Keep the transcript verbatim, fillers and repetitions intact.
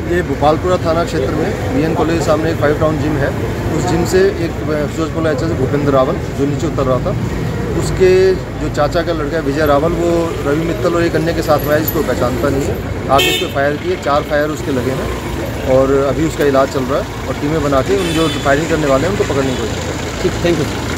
ये भोपालपुरा थाना क्षेत्र में बी एन कॉलेज के सामने एक फाइव टाउन जिम है। उस जिम से एक सूरजपुर एच एस भूपेंद्र रावल जो नीचे उतर रहा था, उसके जो चाचा का लड़का है विजय रावल, वो रवि मित्तल और एक अन्य के साथ में है जिसको पहचानता नहीं है। आगे उस पर फायर किए, चार फायर उसके लगे हैं और अभी उसका इलाज चल रहा है और टीमें बना के उन जो फायरिंग करने वाले हैं उनको पकड़ने की कोशिश कर रहे हैं। ठीक, थैंक यू।